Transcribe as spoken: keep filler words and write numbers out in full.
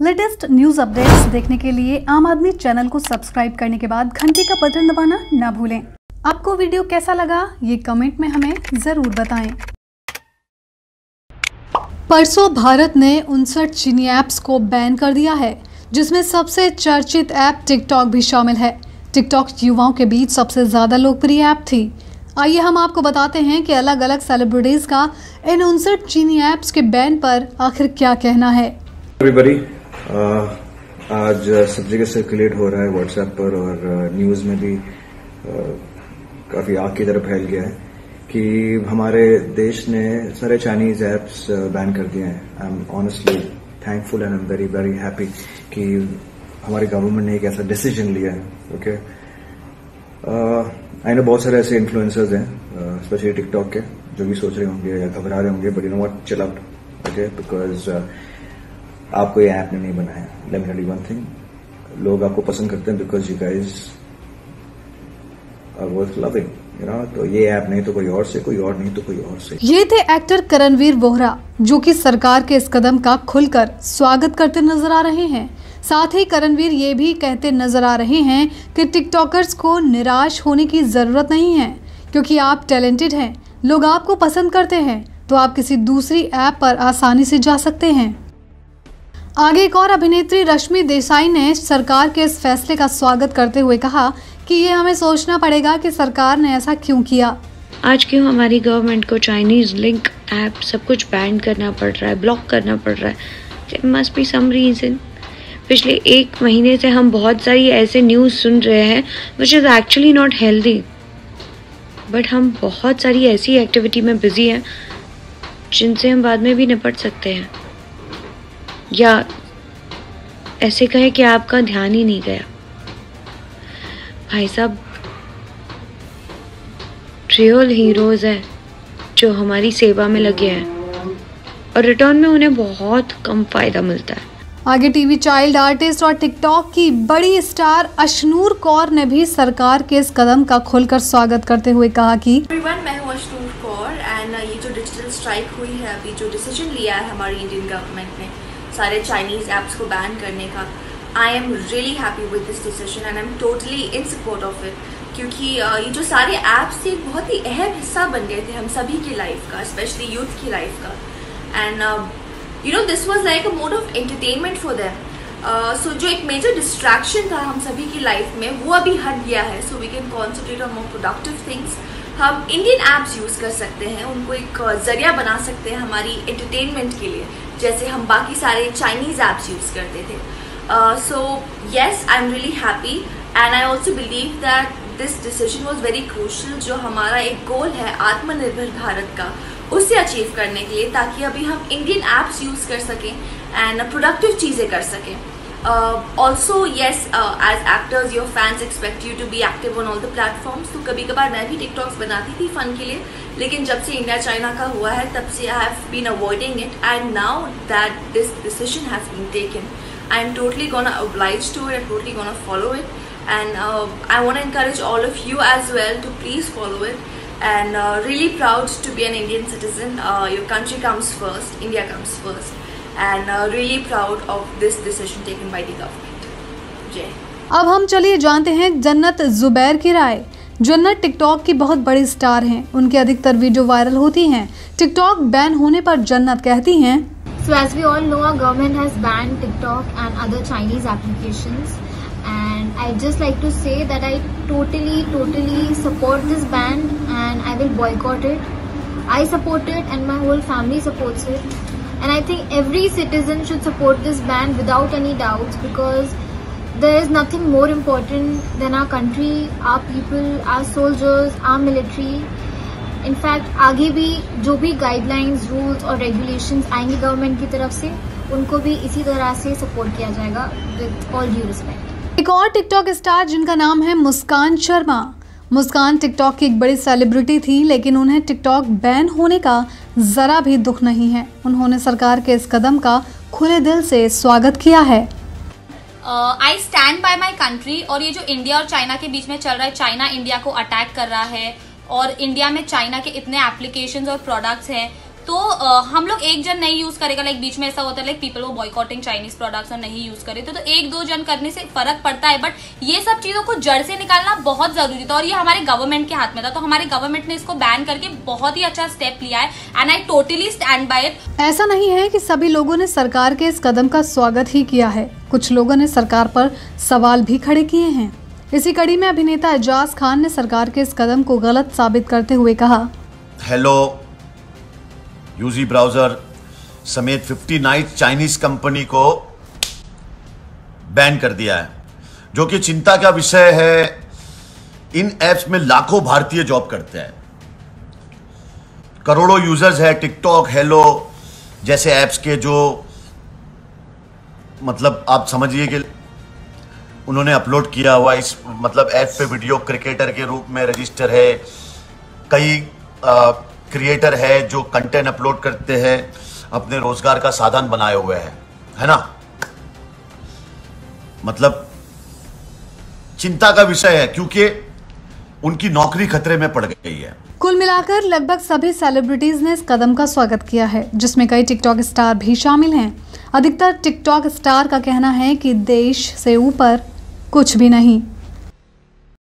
Latest news updates देखने के लिए आम आदमी चैनल को सब्सक्राइब करने के बाद घंटी का बटन दबाना ना भूलें। आपको वीडियो कैसा लगा ये कमेंट में हमें जरूर बताएं। परसों भारत ने उनसठ चीनी ऐप्स को बैन कर दिया है, जिसमें सबसे चर्चित ऐप टिकटॉक भी शामिल है। टिकटॉक युवाओं के बीच सबसे ज्यादा लोकप्रिय ऐप थी। आइए हम आपको बताते हैं कि अलग अलग सेलिब्रिटीज का इन उनसठ चीनी ऐप्स के बैन पर आखिर क्या कहना है। एवरीबॉडी, आज सब जगह सर्कुलेट हो रहा है व्हाट्सएप पर और न्यूज में भी काफी आग की तरह फैल गया है कि हमारे देश ने सारे चाइनीज ऐप्स बैन कर दिए हैं। I am honestly thankful and I am very very happy कि हमारी गवर्नमेंट ने एक ऐसा डिसीजन लिया है। ओके, आई नो बहुत सारे ऐसे इन्फ्लुएंसर्स हैं स्पेशली टिकटॉक के जो भी सोच रहे होंगे या घबरा रहे होंगे, but you know what, chill out. Okay, because आपको ये ऐप ने नहीं बनाया। Let me tell you one thing, लोग आपको पसंद करते हैं because you guys are worth loving, you know. तो ये ऐप नहीं तो कोई और से, कोई और नहीं तो कोई और से। ये थे एक्टर करणवीर बोहरा, जो कि सरकार के इस कदम का खुलकर स्वागत करते नजर आ रहे हैं। साथ ही करणवीर ये भी कहते नजर आ रहे हैं कि टिकटॉकर्स को निराश होने की जरूरत नहीं है, क्योंकि आप टैलेंटेड हैं, लोग आपको पसंद करते हैं, तो आप किसी दूसरी ऐप पर आसानी से जा सकते हैं। आगे एक और अभिनेत्री रश्मि देसाई ने सरकार के इस फैसले का स्वागत करते हुए कहा कि ये हमें सोचना पड़ेगा कि सरकार ने ऐसा क्यों किया। आज क्यों हमारी गवर्नमेंट को चाइनीज लिंक ऐप सब कुछ बैन करना पड़ रहा है, ब्लॉक करना पड़ रहा है? There must be some reason. पिछले एक महीने से हम बहुत सारी ऐसे न्यूज़ सुन रहे हैं which is actually not healthy, but हम बहुत सारी ऐसी एक्टिविटी में बिजी हैं जिनसे हम बाद में भी निपट सकते हैं, या ऐसे कहें कि आपका ध्यान ही नहीं गया। भाई साहब, रियल हीरोज हैं जो हमारी सेवा में लगे हैं और रिटर्न में उन्हें बहुत कम फायदा मिलता है। आगे टीवी चाइल्ड आर्टिस्ट और टिकटॉक की बड़ी स्टार अशनूर कौर ने भी सरकार के इस कदम का खुलकर स्वागत करते हुए कहा कि एवरीवन, मैं हूँ अशनूर कौर एंड ये जो डिजिटल स्ट्राइक हुई है, अभी जो डिसीजन लिया है हमारी इंडियन गवर्नमेंट ने सारे चाइनीज ऐप्स को बैन करने का, I am really happy with this decision and I am totally in support of it. क्योंकि ये जो सारे ऐप्स थे एक बहुत ही अहम हिस्सा बन गए थे हम सभी की लाइफ का, स्पेशली यूथ की लाइफ का। And you know this was like a mode of entertainment for them. So जो एक मेजर डिस्ट्रैक्शन था हम सभी की लाइफ में, वो अभी हट गया है। So we can concentrate on more productive things. हम इंडियन ऐप्स यूज़ कर सकते हैं, उनको एक जरिया बना सकते हैं हमारी एंटरटेनमेंट के लिए, जैसे हम बाकी सारे चाइनीज ऐप्स यूज़ करते थे। So yes, I am really happy and I also believe that this decision was very crucial. जो हमारा एक गोल है आत्मनिर्भर भारत का, उसे अचीव करने के लिए, ताकि अभी हम इंडियन ऐप्स यूज़ कर सकें एंड प्रोडक्टिव चीज़ें कर सकें। Also yes, as actors your fans expect you to be active on all the platforms. तो कभी कभार मैं भी टिकटॉक्स बनाती थी फन के लिए, लेकिन जब से इंडिया चाइना का हुआ है तब से I have been avoiding it and now that this decision has been taken, I am totally gonna oblige to it, I'm totally gonna follow it and uh, I want to encourage all of you as well to please follow it and uh, really proud to be an Indian citizen. Uh, your country comes first, India comes first and uh, really proud of this decision taken by the government. Jai. अब हम चलिए जानते हैं जन्नत जुबैर की राय। जन्नत TikTok की बहुत बड़ी स्टार हैं, उनकी अधिकतर वीडियो वायरल होती हैं। टिकटॉक बैन होने पर जन्नत कहती हैं, So as we all know, our government has banned TikTok and other Chinese applications, and I'd just like to say that I totally, totally support this ban and I will boycott it. I support it and my whole family supports it, and I think every citizen should support this ban without any doubts, because there is nothing more important than our country, our people, our soldiers, our military. In fact आगे भी जो भी guidelines, rules और regulations आएंगे government की तरफ से, उनको भी इसी तरह से सपोर्ट किया जाएगा विद ऑल ड्यू रिस्पेक्ट। एक और टिकटॉक स्टार जिनका नाम है मुस्कान शर्मा। मुस्कान टिकटॉक की एक बड़ी सेलिब्रिटी थी, लेकिन उन्हें टिकटॉक बैन होने का जरा भी दुख नहीं है। उन्होंने सरकार के इस कदम का खुले दिल से स्वागत किया है। I stand by my country. और ये जो इंडिया और चाइना के बीच में चल रहा है, चाइना इंडिया को अटैक कर रहा है और इंडिया में चाइना के इतने एप्लीकेशंस और प्रोडक्ट्स हैं, तो आ, हम लोग एक जन नहीं यूज करेगा, लाइक बीच में ऐसा होता है लाइक पीपल वो बॉयकॉटिंग चाइनीज प्रोडक्ट्स और नहीं यूज करे थे, तो एक दो जन करने से फर्क पड़ता है, बट ये सब चीजों को जड़ से निकालना बहुत जरूरी था और ये हमारे गवर्नमेंट के हाथ में था। तो हमारे गवर्नमेंट ने इसको बैन करके बहुत ही अच्छा स्टेप लिया है and I totally stand by it. ऐसा नहीं है कि सभी लोगों ने सरकार के इस कदम का स्वागत ही किया है, कुछ लोगों ने सरकार पर सवाल भी खड़े किए हैं। इसी कड़ी में अभिनेता एजाज खान ने सरकार के इस कदम को गलत साबित करते हुए कहा, हेलो यूजी ब्राउजर समेत उनसठ चाइनीज कंपनी को बैन कर दिया है, जो कि चिंता का विषय है। इन एप्स में लाखों भारतीय जॉब करते हैं, करोड़ों यूजर्स है। टिकटॉक, हेलो जैसे ऐप्स के जो मतलब आप समझिए कि उन्होंने अपलोड किया हुआ इस मतलब ऐप पे वीडियो क्रिकेटर के रूप में रजिस्टर है। कई क्रिएटर है जो कंटेंट अपलोड करते हैं, अपने रोजगार का साधन बनाए हुए हैं, है ना। मतलब चिंता का विषय है क्योंकि उनकी नौकरी खतरे में पड़ गई है। कुल मिलाकर लगभग सभी सेलिब्रिटीज ने इस कदम का स्वागत किया है, जिसमें कई टिकटॉक स्टार भी शामिल हैं। अधिकतर टिकटॉक स्टार का कहना है कि देश से ऊपर कुछ भी नहीं।